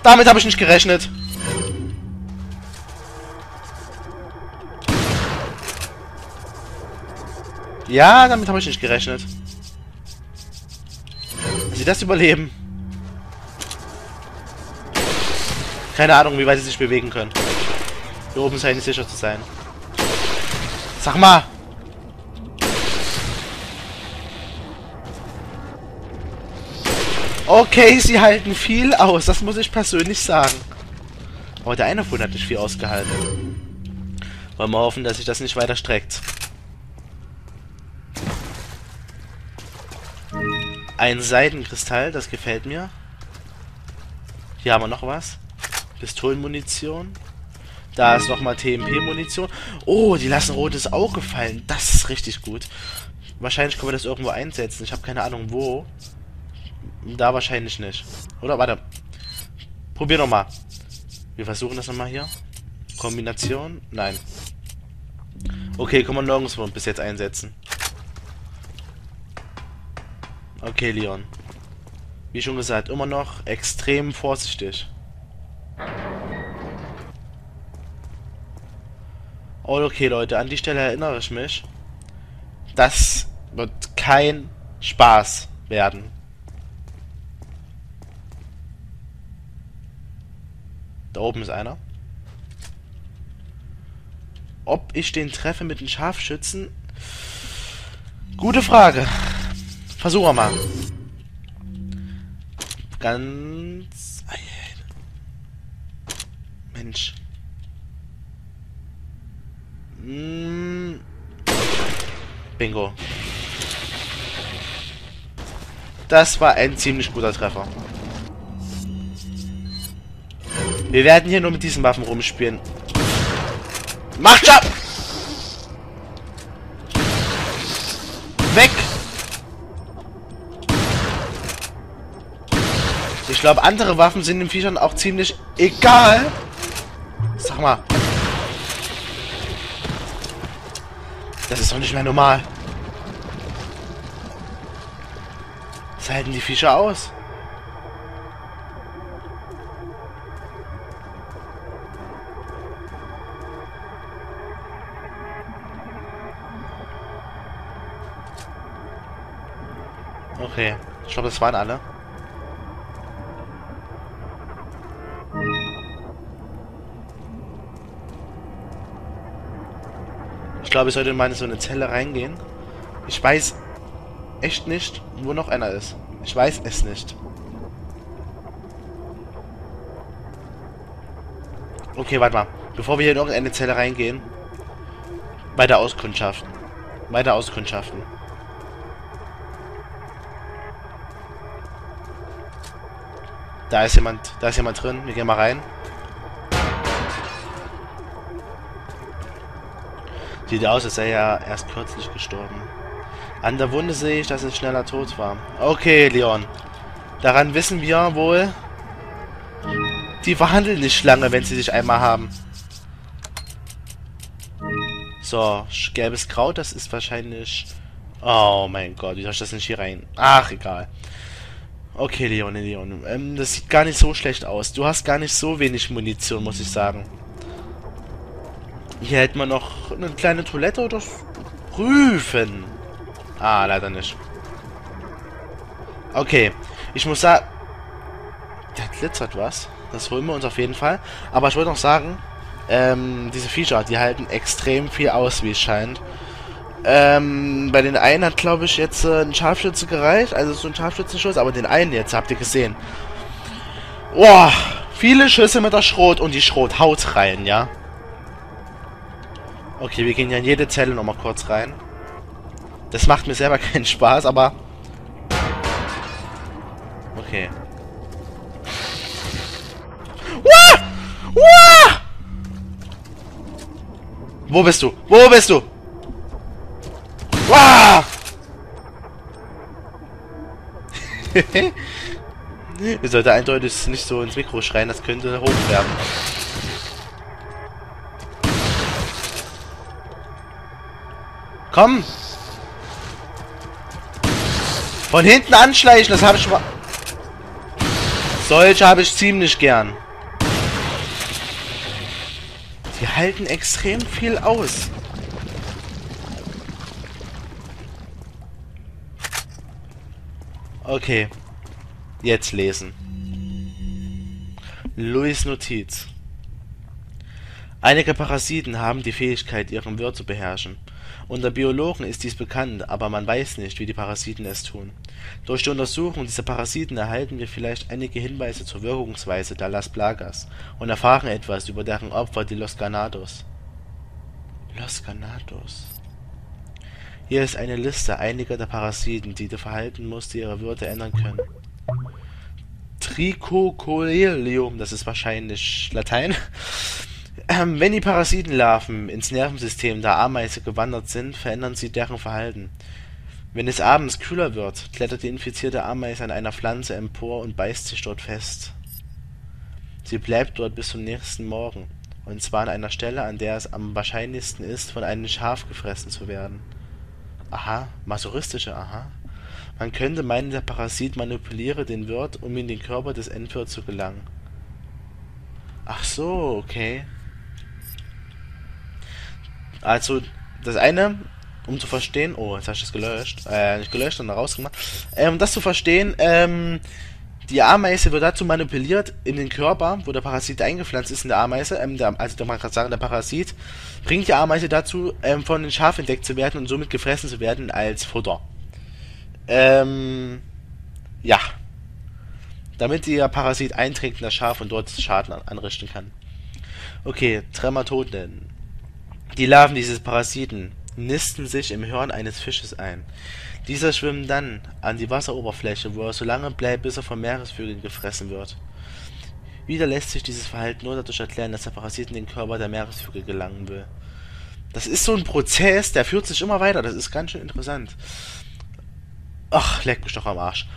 Damit habe ich nicht gerechnet. Ja, damit habe ich nicht gerechnet. Dass sie das überleben. Keine Ahnung, wie weit sie sich bewegen können. Hier oben scheint nicht sicher zu sein. Sag mal! Okay, sie halten viel aus. Das muss ich persönlich sagen. Aber der eine Fund hat nicht viel ausgehalten. Wollen wir hoffen, dass sich das nicht weiter streckt. Ein Seidenkristall, das gefällt mir. Hier haben wir noch was. Pistolenmunition. Da ist nochmal TMP-Munition. Oh, die lassen rotes Auge fallen. Das ist richtig gut. Wahrscheinlich können wir das irgendwo einsetzen. Ich habe keine Ahnung wo. Da wahrscheinlich nicht. Oder? Warte. Probier nochmal. Wir versuchen das nochmal hier. Kombination? Nein. Okay, können wir nirgendwo bis jetzt einsetzen. Okay, Leon. Wie schon gesagt, immer noch extrem vorsichtig. Oh, okay, Leute, an die Stelle erinnere ich mich. Das wird kein Spaß werden. Da oben ist einer. Ob ich den treffe mit den Scharfschützen? Gute Frage. Versuchen wir mal. Ganz... Mensch. Bingo. Das war ein ziemlich guter Treffer. Wir werden hier nur mit diesen Waffen rumspielen. Macht schon! Weg! Ich glaube, andere Waffen sind den Viechern auch ziemlich egal. Sag mal. Das ist doch nicht mehr normal. Was halten die Viecher aus? Okay, ich glaube, das waren alle. Ich glaube, ich sollte mal in so eine Zelle reingehen. Ich weiß echt nicht, wo noch einer ist. Ich weiß es nicht. Okay, warte mal. Bevor wir hier in irgendeine Zelle reingehen. Weiter auskundschaften. Weiter auskundschaften. Da ist jemand drin. Wir gehen mal rein. Sieht aus, als sei er erst kürzlich gestorben. An der Wunde sehe ich, dass es schneller tot war. Okay, Leon. Daran wissen wir wohl, die verhandeln nicht lange, wenn sie sich einmal haben. So, gelbes Kraut, das ist wahrscheinlich... Oh mein Gott, wie soll ich das nicht hier rein? Ach, egal. Okay, Leon. Das sieht gar nicht so schlecht aus. Du hast gar nicht so wenig Munition, muss ich sagen. Hier hätten wir noch eine kleine Toilette oder prüfen. Ah, leider nicht. Okay, ich muss sagen... Da glitzert was. Das holen wir uns auf jeden Fall. Aber ich wollte noch sagen, diese Viecher, die halten extrem viel aus, wie es scheint. Bei den einen hat, glaube ich, jetzt ein Scharfschütze gereicht. Also so ein Scharfschützenschuss. Aber den einen jetzt, habt ihr gesehen. Boah, viele Schüsse mit der Schrot und die Schrot haut rein, ja. Okay, wir gehen ja in jede Zelle nochmal kurz rein. Das macht mir selber keinen Spaß, aber... Okay. Uah! Uah! Wo bist du? Wo bist du? Uah! Ihr solltet eindeutig nicht so ins Mikro schreien, das könnte hoch werden. Komm! Von hinten anschleichen, das habe ich mal... Solche habe ich ziemlich gern. Die halten extrem viel aus. Okay. Jetzt lesen. Louis Notiz. Einige Parasiten haben die Fähigkeit, ihren Wirt zu beherrschen. Unter Biologen ist dies bekannt, aber man weiß nicht, wie die Parasiten es tun. Durch die Untersuchung dieser Parasiten erhalten wir vielleicht einige Hinweise zur Wirkungsweise der Las Plagas und erfahren etwas über deren Opfer, die Los Ganados. Los Ganados. Hier ist eine Liste einiger der Parasiten, die du verhalten musst, die ihre Würde ändern können. Trichocoelium, das ist wahrscheinlich Latein. Wenn die Parasitenlarven ins Nervensystem der Ameise gewandert sind, verändern sie deren Verhalten. Wenn es abends kühler wird, klettert die infizierte Ameise an einer Pflanze empor und beißt sich dort fest. Sie bleibt dort bis zum nächsten Morgen, und zwar an einer Stelle, an der es am wahrscheinlichsten ist, von einem Schaf gefressen zu werden. Aha, masochistische, aha. Man könnte meinen, der Parasit manipuliere den Wirt, um in den Körper des Entwirts zu gelangen. Ach so, okay. Also, das eine, um zu verstehen... Oh, jetzt habe ich das gelöscht. Nicht gelöscht, sondern rausgemacht. Um das zu verstehen, die Ameise wird dazu manipuliert, in den Körper, wo der Parasit eingepflanzt ist in der Ameise, also man kann sagen, der Parasit bringt die Ameise dazu, von den Schaf entdeckt zu werden und somit gefressen zu werden als Futter. Ja. Damit der Parasit einträgt in das Schaf und dort Schaden anrichten kann. Okay, Trematoden. Die Larven dieses Parasiten nisten sich im Hirn eines Fisches ein. Dieser schwimmt dann an die Wasseroberfläche, wo er so lange bleibt, bis er von Meeresvögeln gefressen wird. Wieder lässt sich dieses Verhalten nur dadurch erklären, dass der Parasit in den Körper der Meeresvögel gelangen will. Das ist so ein Prozess, der führt sich immer weiter, das ist ganz schön interessant. Ach, leck mich doch am Arsch.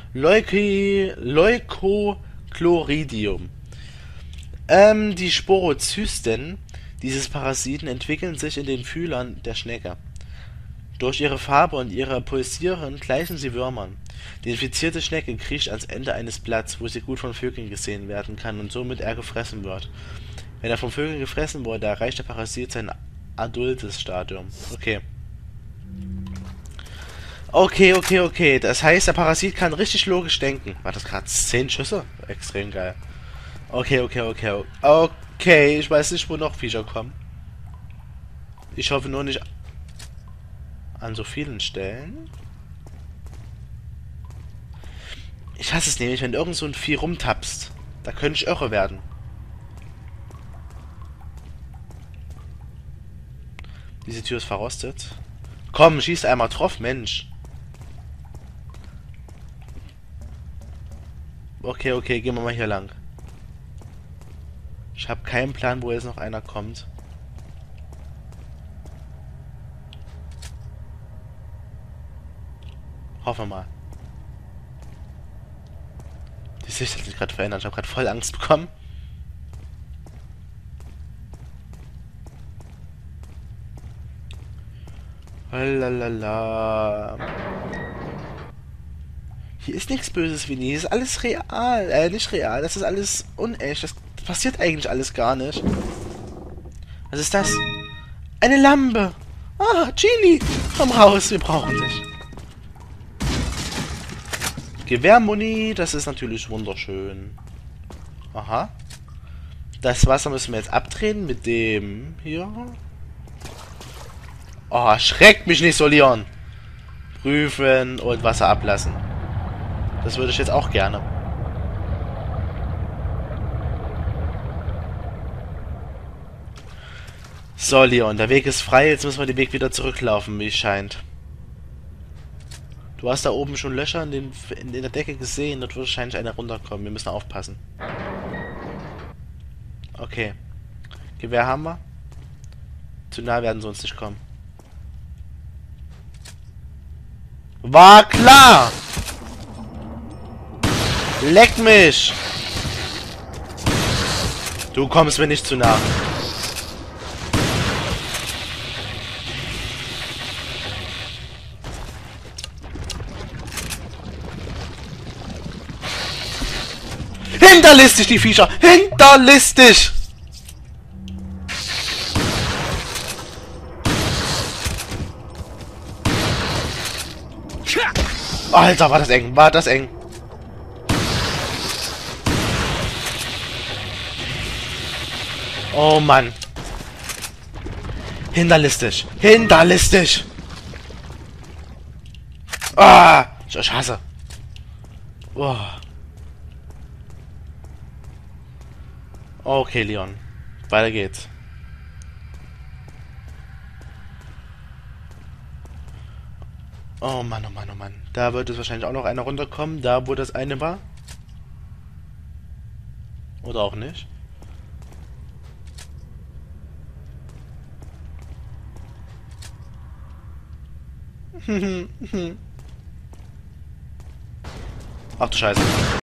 Leukochloриdium. Die Sporozysten dieses Parasiten entwickeln sich in den Fühlern der Schnecke. Durch ihre Farbe und ihre Pulsieren gleichen sie Würmern. Die infizierte Schnecke kriecht ans Ende eines Blatts, wo sie gut von Vögeln gesehen werden kann und somit er gefressen wird. Wenn er von Vögeln gefressen wurde, erreicht der Parasit sein adultes Stadium. Okay. Okay. Das heißt, der Parasit kann richtig logisch denken. War das gerade 10 Schüsse? Extrem geil. Okay. Okay, ich weiß nicht, wo noch Viecher kommen. Ich hoffe nur nicht an so vielen Stellen. Ich hasse es nämlich, wenn irgend so ein Vieh rumtapst. Da könnte ich irre werden. Diese Tür ist verrostet. Komm, schieß einmal drauf, Mensch. Okay, gehen wir mal hier lang. Ich habe keinen Plan, wo jetzt noch einer kommt. Hoffen wir mal. Die Sicht hat sich gerade verändert. Ich habe gerade voll Angst bekommen. Lalala. Hier ist nichts Böses, Winnie. Das ist alles real. Nicht real. Das ist alles unecht. Das passiert eigentlich alles gar nicht. Was ist das? Eine Lampe. Ah, Chili. Komm raus, wir brauchen dich. Gewehrmuni, das ist natürlich wunderschön. Aha. Das Wasser müssen wir jetzt abdrehen mit dem hier. Oh, schreckt mich nicht so, Leon. Prüfen und Wasser ablassen. Das würde ich jetzt auch gerne. So, Leon, der Weg ist frei. Jetzt müssen wir den Weg wieder zurücklaufen, wie es scheint. Du hast da oben schon Löcher in der Decke gesehen. Dort wird wahrscheinlich einer runterkommen. Wir müssen aufpassen. Okay. Gewehr haben wir. Zu nah werden sie uns nicht kommen. War klar! Leck mich! Du kommst mir nicht zu nah. Hinter Hinterlistig, die Viecher! Hinterlistig! Alter, war das eng, war das eng. Oh Mann. Hinterlistig. Hinterlistig. Ah, ich hasse. Oh. Okay, Leon. Weiter geht's. Oh Mann, oh Mann, oh Mann. Da wird es wahrscheinlich auch noch einer runterkommen, da wo das eine war. Oder auch nicht. Ach du Scheiße.